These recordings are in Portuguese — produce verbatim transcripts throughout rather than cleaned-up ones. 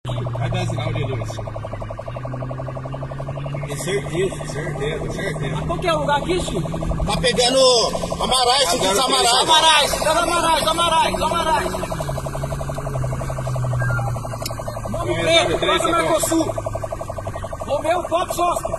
Vai dar sinal de luz. Com certeza, certeza, certeza. Qual que é o lugar aqui, Chico? Tá pegando Amarais, aqui dos Amarais. Amarais, das Amarais, Amarais, Amarais. Nome preto, Plaza Mercosul. Romeu Fox Oscar.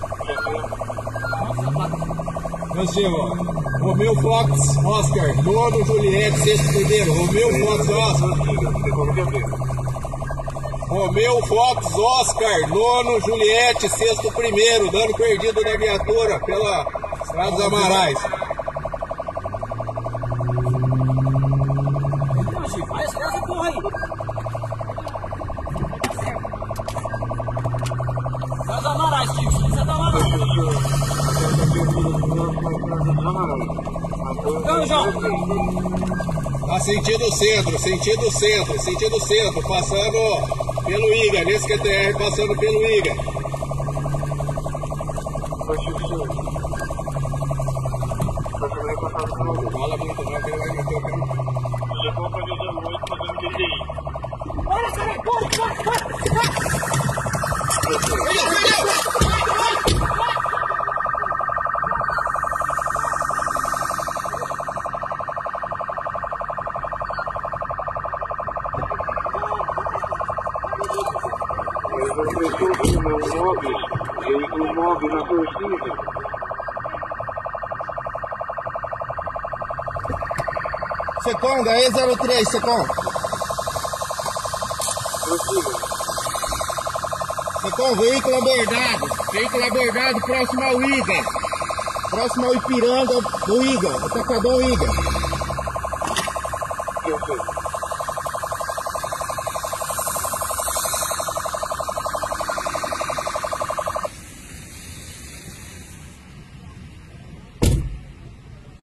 Nós temos Romeu Fox Oscar, nono Juliette, sexto primeiro. Romeu Fox Oscar. Romeu Fox Oscar, nono Juliette, sexto primeiro. Dano perdido da viatura pela Estrada dos Amarais. Vai, escreve essa porra aí. Das Amarais, Chico. Isso é da Amarais. Então, João. Tá sentido centro, sentido centro, sentido centro, passando pelo I G A, nesse Q T R, passando pelo I G A. Fala muito não, que ele vai meter o pé. Chegou pra dezoito, fazendo D D I. Bora, cara, bora, bora, bora. Perdeu, perdeu! Veículo móvel na torcida. Seconda, E zero três, Secom. Torcida. Secom, veículo abordado. Veículo abordado próximo ao I G A. Próximo ao Ipiranga do I G A. Atacadão I G A. Perfeito.